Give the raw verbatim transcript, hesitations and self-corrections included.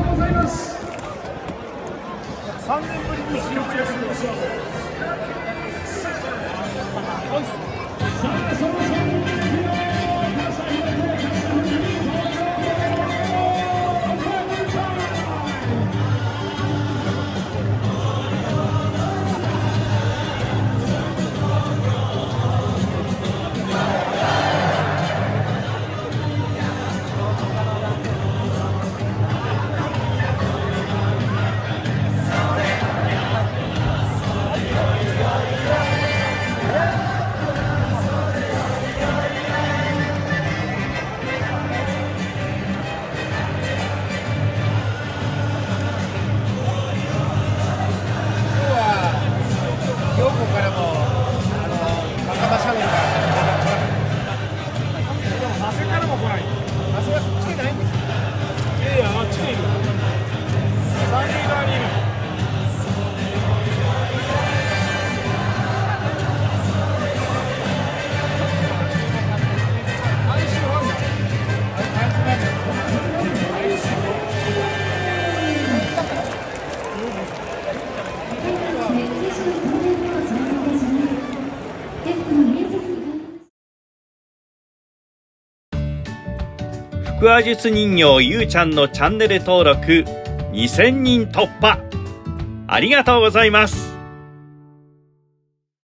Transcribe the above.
うございます。さんねんぶりに集中してください。さあ、そろそろ腹話術人形ゆうちゃんのチャンネル登録にせんにん突破、ありがとうございます。